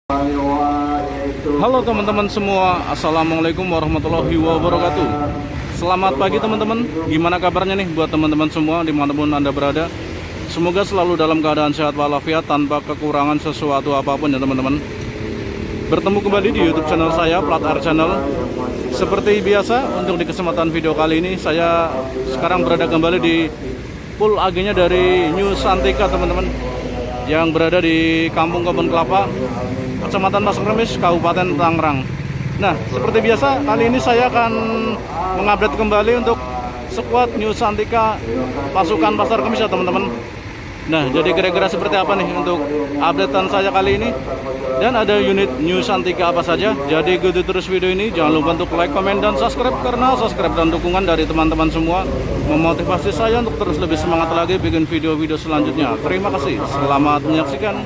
Halo teman-teman semua, Assalamualaikum warahmatullahi wabarakatuh. Selamat pagi teman-teman. Gimana kabarnya nih buat teman-teman semua dimanapun Anda berada? Semoga selalu dalam keadaan sehat walafiat tanpa kekurangan sesuatu apapun ya teman-teman. Bertemu kembali di YouTube channel saya, Plat Air Channel. Seperti biasa, untuk di kesempatan video kali ini saya sekarang berada kembali di pool AG-nya dari New Santika teman-teman, yang berada di Kampung Kebun Kelapa, Kecamatan Pasar Kemis, Kabupaten Tangerang. Nah, seperti biasa, kali ini saya akan mengupdate kembali untuk skuad New Santika pasukan Pasar Kemis ya teman-teman. Nah, jadi kira-kira seperti apa nih untuk updatean saya kali ini, dan ada unit New Santika apa saja. Jadi ikuti terus video ini, jangan lupa untuk like, komen, dan subscribe, karena subscribe dan dukungan dari teman-teman semua memotivasi saya untuk terus lebih semangat lagi bikin video-video selanjutnya. Terima kasih, selamat menyaksikan.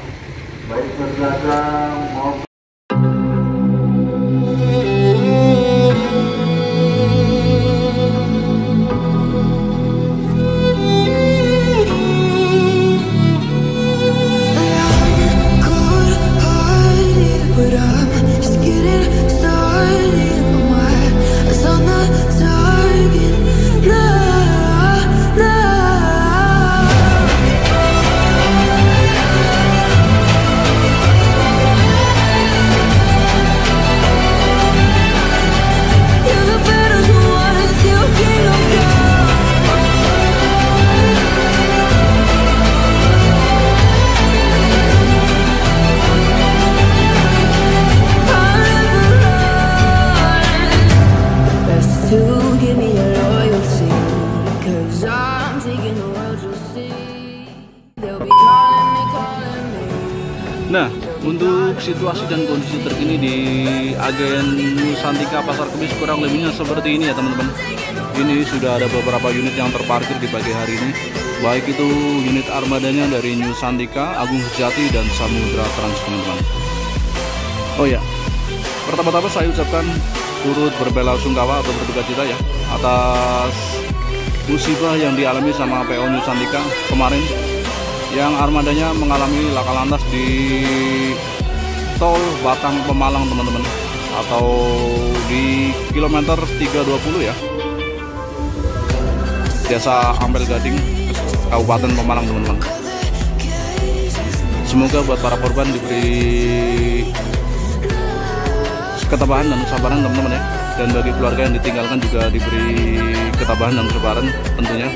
Nah, untuk situasi dan kondisi terkini di agen New Santika Pasar Kemis kurang lebihnya seperti ini ya teman-teman. Ini sudah ada beberapa unit yang terparkir di pagi hari ini, baik itu unit armadanya dari New Santika, Agung Sejati, dan Samudra Trans teman-teman. Oh ya, pertama-tama saya ucapkan turut berbela-sungkawa atau berduka cita ya atas musibah yang dialami sama PO New Santika kemarin, yang armadanya mengalami laka lantas di tol Batang Pemalang teman-teman, atau di kilometer 320 ya, Desa Ampel Gading, Kabupaten Pemalang teman-teman. Semoga buat para korban diberi ketabahan dan kesabaran teman-teman ya, dan bagi keluarga yang ditinggalkan juga diberi ketabahan dan kesabaran tentunya,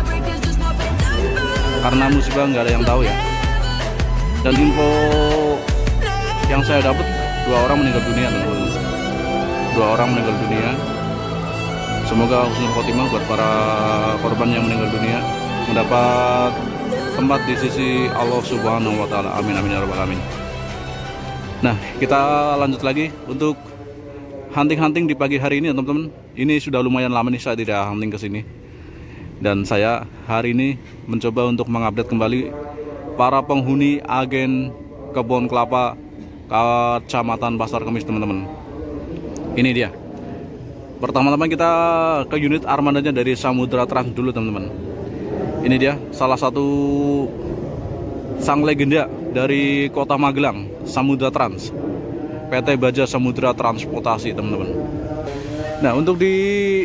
karena musibah nggak ada yang tahu ya. Dan info yang saya dapat, 2 orang meninggal dunia teman-teman. 2 orang meninggal dunia. Semoga husnul khotimah buat para korban yang meninggal dunia, mendapat tempat di sisi Allah Subhanahu wa Ta'ala. Amin amin ya rabbal alamin. Nah, kita lanjut lagi untuk hunting-hunting di pagi hari ini ya teman-teman. Ini sudah lumayan lama nih saya tidak hunting ke sini, dan saya hari ini mencoba untuk mengupdate kembali para penghuni agen Kebun Kelapa Kecamatan Pasar Kemis teman-teman. Ini dia. Pertama-tama kita ke unit armadanya dari Samudra Trans dulu teman-teman. Ini dia salah satu sang legenda dari Kota Magelang, Samudra Trans, PT Baja Samudra Transportasi teman-teman. Nah, untuk di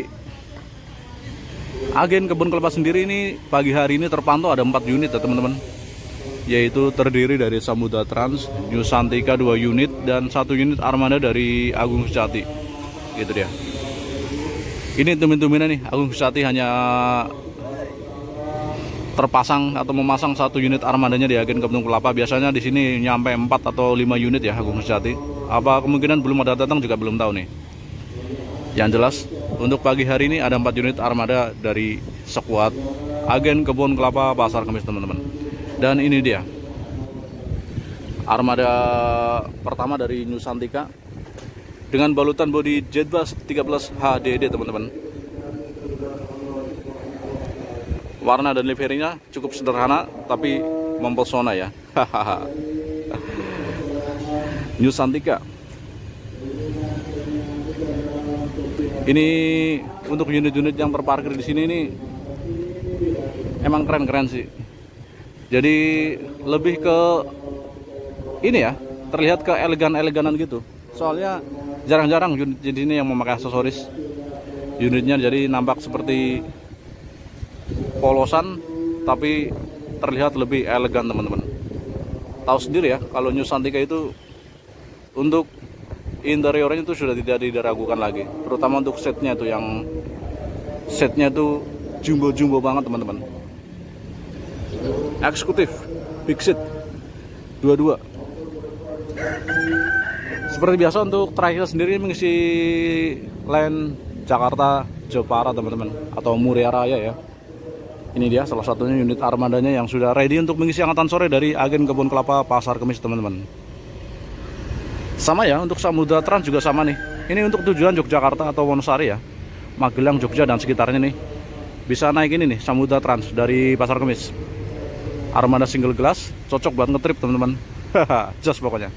agen Kebun Kelapa sendiri ini pagi hari ini terpantau ada 4 unit ya teman-teman, yaitu terdiri dari Samudra Trans, New Santika 2 unit, dan 1 unit armada dari Agung Sejati. Gitu dia. Ini tumin-tuminan nih, Agung Sejati hanya terpasang atau memasang 1 unit armadanya di agen Kebun Kelapa. Biasanya di sini nyampe 4 atau 5 unit ya Agung Sejati. Apa kemungkinan belum ada datang juga belum tahu nih. Yang jelas untuk pagi hari ini ada 4 unit armada dari skuad agen Kebun Kelapa Pasar Kemis teman-teman. Dan ini dia armada pertama dari New Santika dengan balutan bodi Jetbus 13 HDD teman-teman. Warna dan liverinya cukup sederhana tapi mempesona ya. New Santika. Ini untuk unit-unit yang terparkir di sini ini emang keren-keren sih. Jadi lebih ke ini ya, terlihat keeleganan gitu. Soalnya jarang-jarang unit jenis ini yang memakai aksesoris unitnya, jadi nampak seperti polosan tapi terlihat lebih elegan teman-teman. Tahu sendiri ya, kalau New Santika itu untuk interiornya itu sudah tidak diragukan lagi, terutama untuk setnya itu, yang setnya itu jumbo banget teman-teman. Eksekutif, big seat, dua-dua. Seperti biasa untuk trayeknya sendiri mengisi line Jakarta Jepara teman-teman, atau Muria Raya ya. Ini dia salah satunya unit armadanya yang sudah ready untuk mengisi angkatan sore dari agen Kebun Kelapa Pasar Kemis teman-teman. Sama ya, untuk Samudra Trans juga sama nih. Ini untuk tujuan Yogyakarta atau Wonosari ya, Magelang, Jogja dan sekitarnya nih. Bisa naik ini nih, Samudra Trans dari Pasar Kemis. Armada single glass, cocok buat ngetrip teman-teman. Haha, just pokoknya.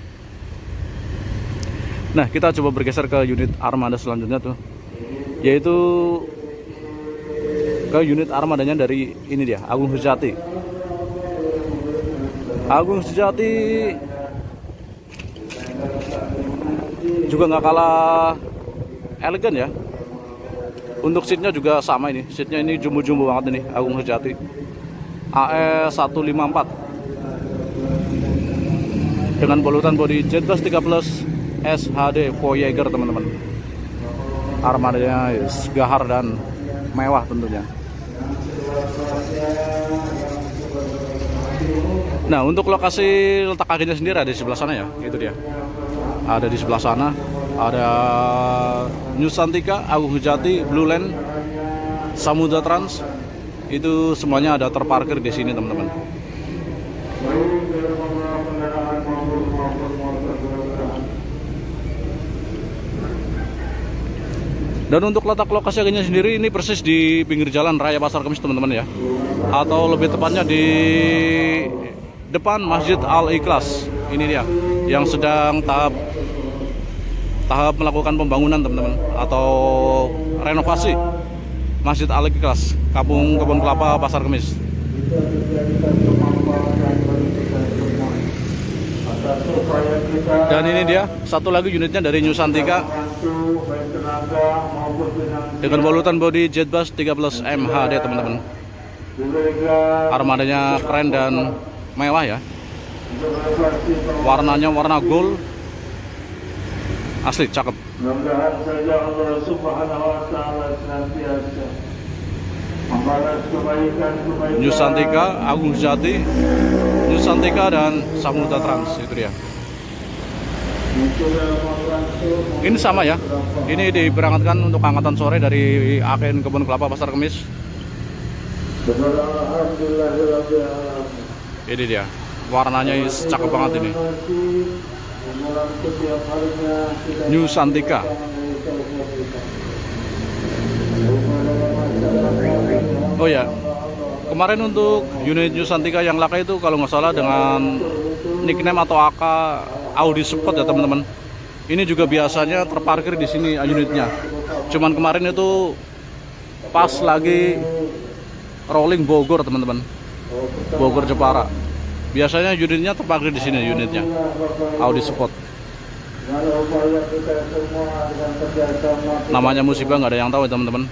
Nah, kita coba bergeser ke unit armada selanjutnya tuh, yaitu ke unit armadanya dari ini dia, Agung Sejati. Agung Sejati juga nggak kalah elegan ya. Untuk seatnya juga sama ini, seatnya ini jumbo banget ini, Agung Sejati AE154 dengan polutan bodi Jetbus 3+ SHD Voyager teman-teman. Armadanya gahar dan mewah tentunya. Nah, untuk lokasi letak agennya sendiri ada di sebelah sana ya, itu dia. Ada di sebelah sana, ada New Santika, Agung Sejati, Blue Land, Samudra Trans. Itu semuanya ada terparkir di sini teman-teman. Dan untuk letak lokasi agennya sendiri ini persis di pinggir jalan Raya Pasar Kemis teman-teman ya, atau lebih tepatnya di depan Masjid Al-Ikhlas. Ini dia yang sedang tahap melakukan pembangunan teman-teman, atau renovasi Masjid Al-Ikhlas, Kampung Kebun Kelapa Pasar Kemis. Dan ini dia satu lagi unitnya dari New Santika dengan polutan bodi Jetbus 3+ MHD teman-teman. Armadanya keren dan mewah ya. Warnanya warna gold, asli cakep. Mudah-mudahan saja Allah Subhanahu wa taala senantiasa membalas kebaikan-kebaikan New Santika, Agung Sejati, New Santika dan Samudra Trans, itu dia. Ini sama ya. Ini diberangkatkan untuk angkatan sore dari agen Kebun Kelapa Pasar Kemis. Ini dia. Warnanya cakep banget ini. New Santika. Oh ya, kemarin untuk unit New Santika yang laka itu kalau nggak salah dengan nickname atau AK Audi Sport ya teman-teman. Ini juga biasanya terparkir di sini unitnya. Cuman kemarin itu pas lagi rolling Bogor teman-teman, Bogor Jepara. Biasanya unitnya terparkir di sini unitnya Audi Sport. Namanya musibah nggak ada yang tahu ya teman-teman.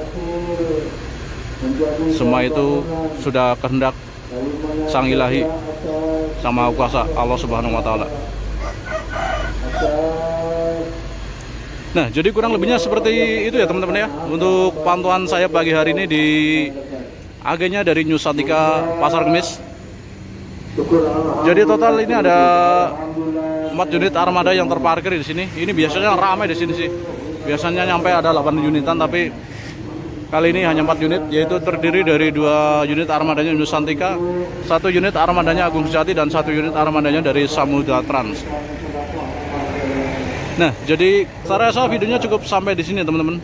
Semua itu sudah kehendak Sang Ilahi, Sang Maha Kuasa Allah Subhanahu wa taala. Nah, jadi kurang lebihnya seperti itu ya teman-teman ya, untuk pantauan saya pagi hari ini di agennya dari New Santika Pasar Kemis. Jadi total ini ada 4 unit armada yang terparkir di sini. Ini biasanya ramai di sini sih. Biasanya nyampe ada 8 unitan, tapi kali ini hanya 4 unit, yaitu terdiri dari 2 unit armadanya New Santika, 1 unit armadanya Agung Sejati, dan 1 unit armadanya dari Samudra Trans. Nah, jadi saya rasa videonya cukup sampai di sini teman-teman.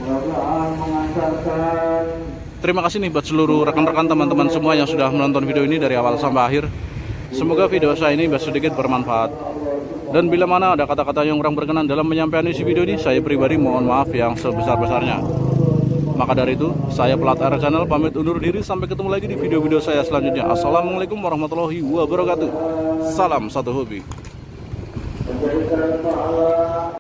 Terima kasih nih buat seluruh rekan-rekan teman-teman semua yang sudah menonton video ini dari awal sampai akhir. Semoga video saya ini sedikit bermanfaat. Dan bila mana ada kata-kata yang kurang berkenan dalam menyampaikan isi video ini, saya pribadi mohon maaf yang sebesar-besarnya. Maka dari itu, saya Pelat Air Channel pamit undur diri. Sampai ketemu lagi di video-video saya selanjutnya. Assalamualaikum warahmatullahi wabarakatuh. Salam satu hobi. memberikan